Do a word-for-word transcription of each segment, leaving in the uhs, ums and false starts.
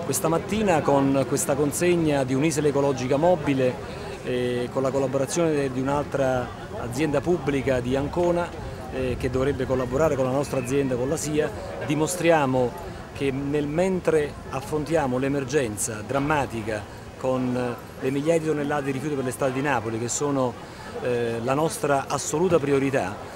Questa mattina con questa consegna di un'isola ecologica mobile eh, con la collaborazione di un'altra azienda pubblica di Ancona eh, che dovrebbe collaborare con la nostra azienda, con la S I A, dimostriamo che nel mentre affrontiamo l'emergenza drammatica con le migliaia di tonnellate di rifiuti per l'estate di Napoli, che sono eh, la nostra assoluta priorità,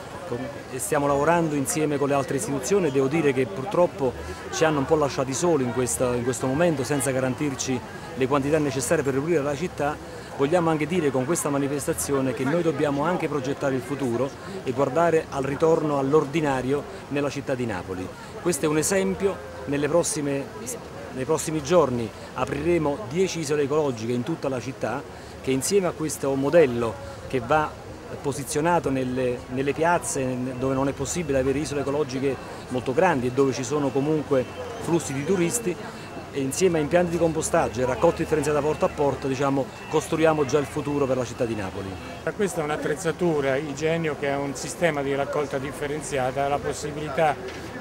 e stiamo lavorando insieme con le altre istituzioni, devo dire che purtroppo ci hanno un po' lasciati soli in, questa, in questo momento senza garantirci le quantità necessarie per ripulire la città. Vogliamo anche dire con questa manifestazione che noi dobbiamo anche progettare il futuro e guardare al ritorno all'ordinario nella città di Napoli. Questo è un esempio, nelle prossime, nei prossimi giorni apriremo dieci isole ecologiche in tutta la città che insieme a questo modello che va posizionato nelle, nelle piazze dove non è possibile avere isole ecologiche molto grandi e dove ci sono comunque flussi di turisti, e insieme a impianti di compostaggio e raccolta differenziata porta a porta, diciamo, costruiamo già il futuro per la città di Napoli. Questa è un'attrezzatura Igenio che ha un sistema di raccolta differenziata, ha la possibilità,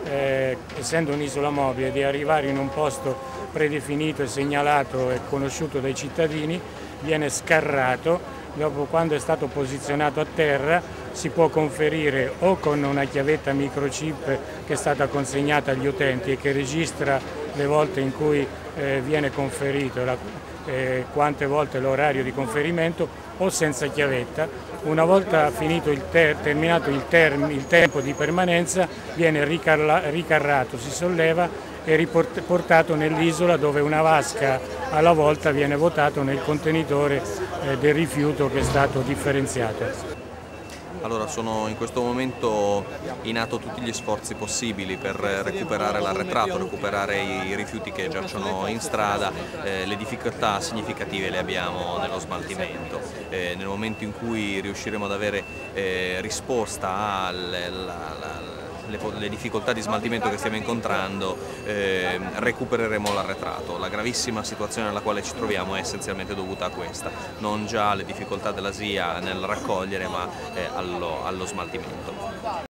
eh, essendo un'isola mobile, di arrivare in un posto predefinito e segnalato e conosciuto dai cittadini, viene scarrato. Dopo, quando è stato posizionato a terra, si può conferire o con una chiavetta microchip che è stata consegnata agli utenti e che registra le volte in cui eh, viene conferito, la, eh, quante volte l'orario di conferimento, o senza chiavetta. Una volta finito il ter terminato il, term il tempo di permanenza, viene ricarrato, si solleva e riportato nell'isola, dove una vasca alla volta viene votato nel contenitore eh, del rifiuto che è stato differenziato. Allora, sono in questo momento in atto tutti gli sforzi possibili per recuperare l'arretrato, recuperare i rifiuti che giacciono in strada. Eh, le difficoltà significative le abbiamo nello smaltimento. Eh, nel momento in cui riusciremo ad avere eh, risposta alle la, la, Le, le difficoltà di smaltimento che stiamo incontrando, eh, recupereremo l'arretrato. La gravissima situazione nella quale ci troviamo è essenzialmente dovuta a questa, non già alle difficoltà della S I A nel raccogliere, ma eh, allo, allo smaltimento.